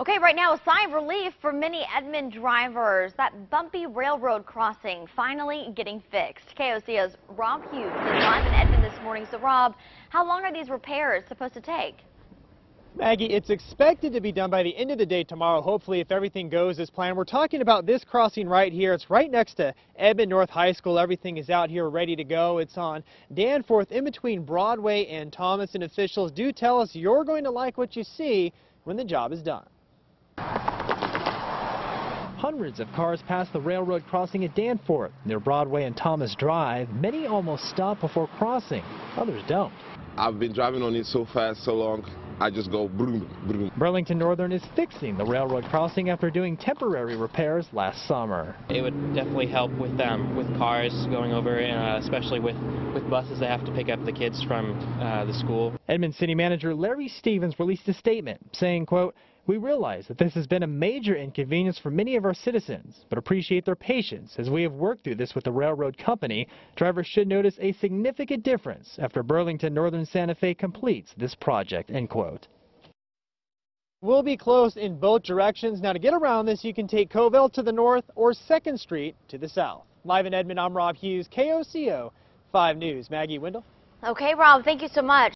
Okay, right now a sigh of relief for many Edmond drivers. That bumpy railroad crossing finally getting fixed. KOCO's Rob Hughes is live in Edmond this morning. So Rob, how long are these repairs supposed to take? Maggie, it's expected to be done by the end of the day tomorrow, hopefully, if everything goes as planned. We're talking about this crossing right here. It's right next to Edmond North High School. Everything is out here ready to go. It's on Danforth in between Broadway and Thomas, and officials do tell us you're going to like what you see when the job is done. Hundreds of cars pass the railroad crossing at Danforth near Broadway and Thomas Drive. Many almost stop before crossing. Others don't. I've been driving on it so fast, so long, I just go boom, boom. Burlington Northern is fixing the railroad crossing after doing temporary repairs last summer. It would definitely help with cars going over, and especially with buses that have to pick up the kids from the school. Edmond City Manager Larry Stevens released a statement saying, quote, "We realize that this has been a major inconvenience for many of our citizens, but appreciate their patience as we have worked through this with the railroad company. Drivers should notice a significant difference after Burlington Northern Santa Fe completes this project," end quote. We'll be closed in both directions. Now, to get around this, you can take Covell to the north or 2nd Street to the south. Live in Edmond, I'm Rob Hughes, KOCO 5 News. Maggie, Wendell. Okay, Rob, thank you so much.